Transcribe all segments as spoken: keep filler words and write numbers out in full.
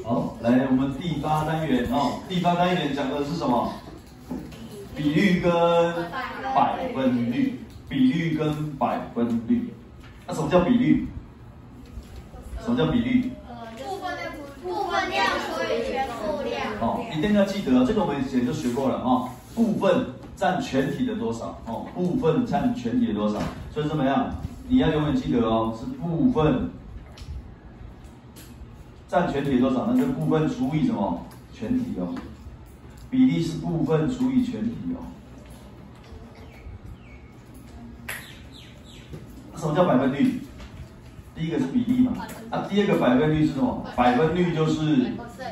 好，来我们第八单元哦，第八单元讲的是什么？比率跟百分率，比率跟百分率。那什么叫比率？什么叫比率？ 部分量部分量除以全部量。 哦，一定要记得，这个我们以前就学过了哦。部分占全体的多少？哦，部分占全体的多少？所以怎么样？你要永远记得哦，是部分占全体多少？那就部分除以什么？全体哦。比例是部分除以全体哦。什么叫百分率？第一个是比例嘛，啊，第二个百分率是什么？百分率就是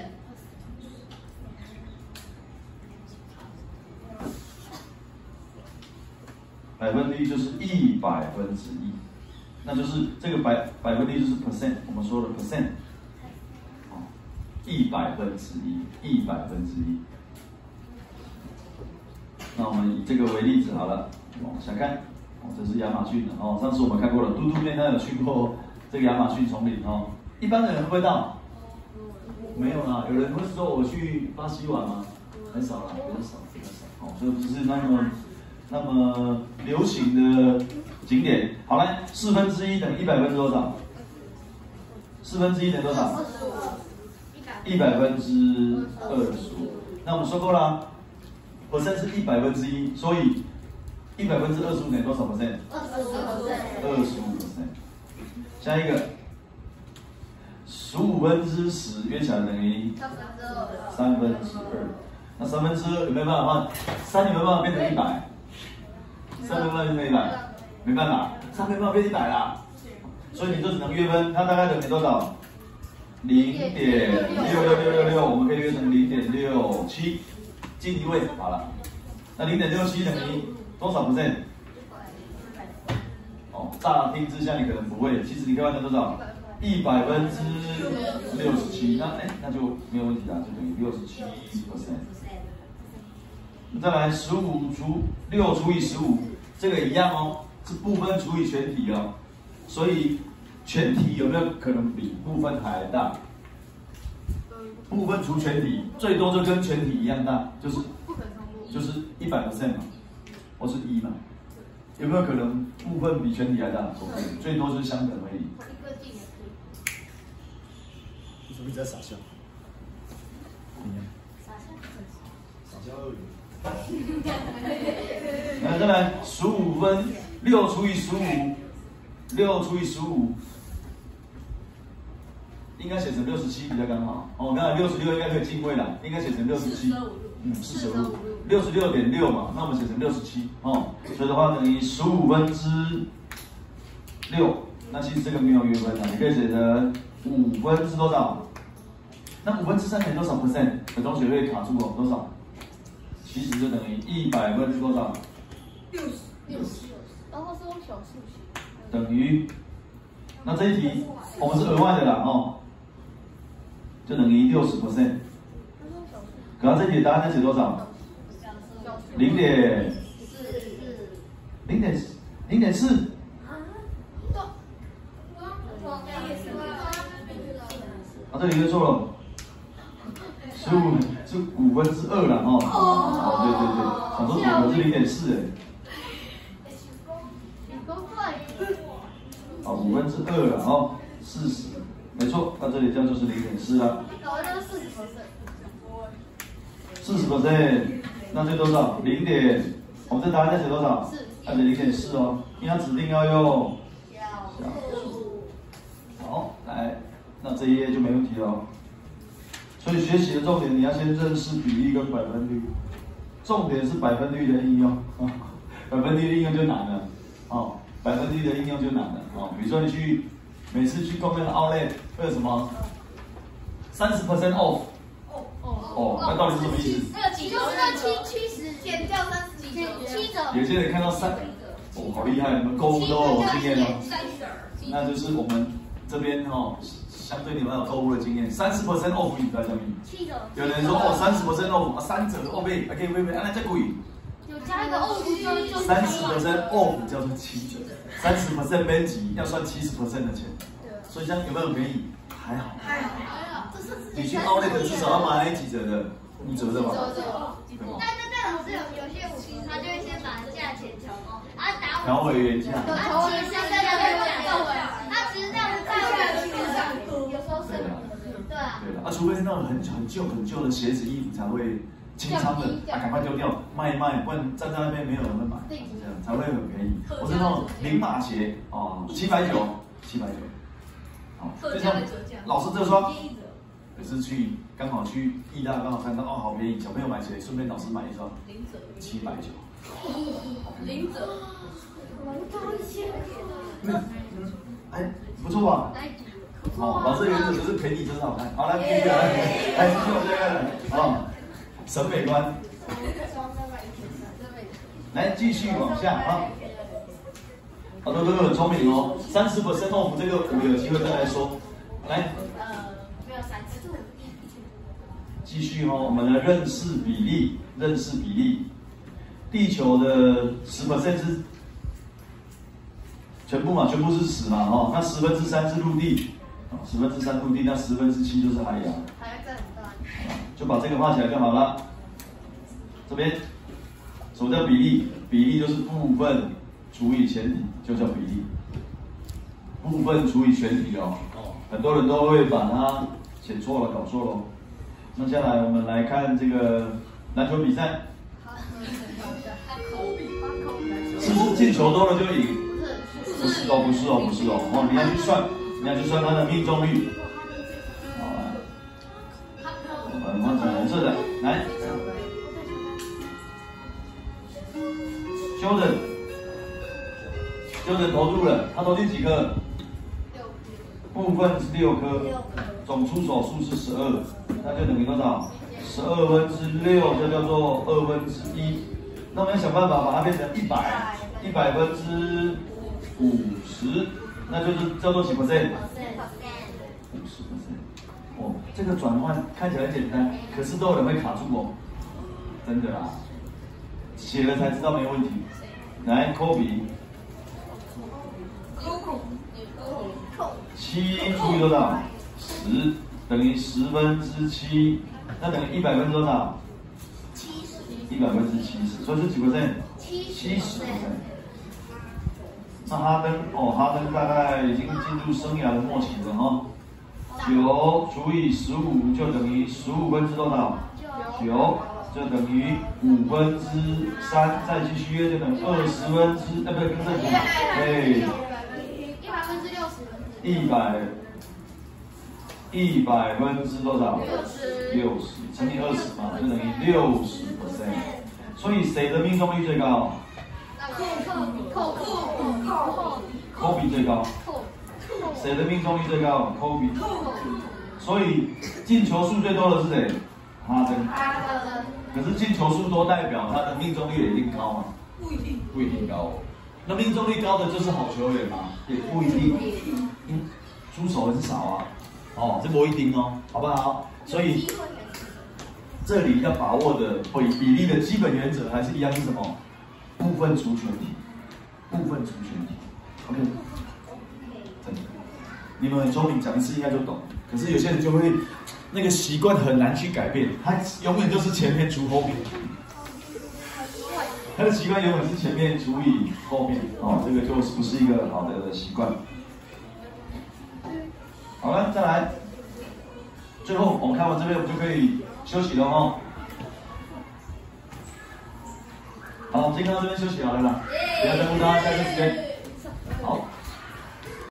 百分率就是一百分之一，那就是这个百百分率就是 percent， 我们说的 percent， 哦，一百分之一，一百分之一。那我们以这个为例子好了，往下看，哦，这是亚马逊的哦，上次我们看过了，嘟嘟妹她有去过这个亚马逊丛林哦，一般的人会不会到？没有啦，有人会说我去巴西玩吗？很少啦，比较少，比较少，哦，所以不是那么那么流行的景点。好来，四分之一等于一百分之多少？四分之一等于多少？一百分之二十五。那我们说过了。percent 是一百分之一，所以一百分之二十五等于多少 percent？ 二十五 percent。二十五 percent。下一个，十五分之十约起来等于三分之二。那三分之二有没有办法换？三有没有办法变成一百？三有没有办法变成一百？没办法，三没办法变一百啦。所以你就只能约分，它大概等于多少？零点六六六六六，我们可以约成零点六七。进一位好了，那零点六七等于多少 percent？ 哦，乍听之下你可能不会，其实你可以换成多少？一百分之六十七，那哎那就没有问题啦，就等于六十七 percent。再来十五除六除以十五，这个一样哦，是部分除以全体哦，所以全体有没有可能比部分还大？部分除全体，最多就跟全体一样大，就是就是一百 percent 嘛，或是一嘛，有没有可能部分比全体还大？不可以，最多就是相等而已。 你怎么一直在傻笑？傻笑鳄鱼。 来，再来十五分六除以十五，六除以十五。应该写成六十七比较刚好哦。刚才六十六应该可以进位了，应该写成六十七。嗯，四舍五入，六十六点六嘛，那我们写成六十七哦。所以的话等于十五分之六，那其实这个没有约分啊，你可以写成五分之多少？那五分之三等于多少 percent？ 有同学会卡住哦，多少？其实就等于一百分之多少？ 六十六十。然后是用小数写。 等于，那这一题我们是额外的啦哦。就等于六十 percent， 可它这题答案在写多少？零点零点零点四。啊，这里就错了，十五是五分之二了哦。哦，对对对，想说组合是零点四哎。好，五分之二了哦，四十。没错，那这里这样就是零点四了。四十 percent， 那这多少？零点，我们这答案在写多少？它写零点四哦，因为它指定要用小数。好，来，那这一页就没问题了哦。所以学习的重点，你要先认识比例跟百分率，重点是百分率的应用啊，百分率的应用就难了哦，百分率的应用就难了哦。比如说你去。每次去逛那个 outlet 会有什么三十 percent off？ 哦哦，那到底是什么意思？ 那个几就是那七七十减掉三十几七折。 有些人看到三，哦，好厉害，你们购物都有经验哦。那就是我们这边哦，相对你们有购物的经验，三十 percent off 你知道什么意思？七折。有人说哦，三十 percent off， 三折哦呗，还可以喂喂，安那再贵。 有加一个 off 就就三十 percent off 叫做七折，三十 percent 编辑要算七十 percent 的钱，所以这样有没有便宜？还好， 还好，还好，这是。 你去奥莱的至少要买几折的，五折的吧？ 但但但老师有有些武器，他就会先把价钱调高，啊打调回原价。 他其实在那边讲，他其实这样子在原价，有时候是，对啊。 对了，啊，除非是那种很很旧很旧的鞋子衣服才会清仓的，啊，赶快丢掉卖一卖，不然站在那边没有人会买，这样才会很便宜。或是那种零码鞋哦，七百九，七百九，好，就像老师这双。可是去刚好去义大，刚好看到哦，好便宜，小朋友买鞋，顺便老师买一双，七百九， 零折，蛮高一些。 嗯嗯，哎，不错吧？哦，老师原则就是便宜真好看。好，来继续来，来继续我这个，哦，审美观。来继续往下啊。好多都很聪明哦，三十 percent off 这个我们有机会再来说。来。继续哦，我们的认识比例，认识比例，地球的十 percent 是全部嘛，全部是十嘛，哦，那十分之三是陆地，哦，十分之三陆地，那十分之七就是海洋， 还要再很大， 就把这个画起来就好了。这边什么叫比例？比例就是部分除以全体，就叫比例。部分除以全体哦，很多人都会把它写错了，搞错了。那接下来我们来看这个篮球比赛，是不是进球多了就赢？不是哦，不是哦，不是哦，哦，你要去算，你要去算他的命中率。好来，我们换成红色的，来 ，Jordan，Jordan 投入了，他投进几颗？部分是六颗，总出手数是十二，那就等于多少？十二分之六就叫做二分之一。那我们要想办法把它变成一百，一百分之五十，那就是叫做几 percent？ 五十 percent。哦，这个转换看起来很简单，可是都有人会卡住哦，真的啊，写了才知道没问题。来，科比。七除以多少？十等于十分之七，那等于一百分之多少？七十。一百分之七十，所以是几 percent？ 七十 percent。那哈登哦，哈登大概已经进入生涯的末期了哈。九除以十五就等于十五分之多少？九就等于五分之三，再继续约就等于二十分之，呃，不对，跟这个，哎。一百一百分之多少？六十乘以二十嘛，就等于六十 percent。所以谁的命中率最高？科比最高。谁的命中率最高？科比。所以进球数最多的是谁？哈登。可是进球数多代表他的命中率也一定高吗？不一定，不一定高。那命中率高的就是好球员吗？也不一定，嗯，出手很少啊，哦，这不一定哦，好不好？所以这里要把握的比比例的基本原则还是一样，是什么？部分除全体，部分除全体 ，OK， 真的，你们很聪明，讲一次应该就懂。可是有些人就会那个习惯很难去改变，他永远就是前面除后面。他的习惯永远是前面除以后面，哦，这个就不是一个好的习惯。好了，再来，最后我们看完这边，我们就可以休息了哦。好，今天到这边休息好了啦，不要耽误大家下课时间。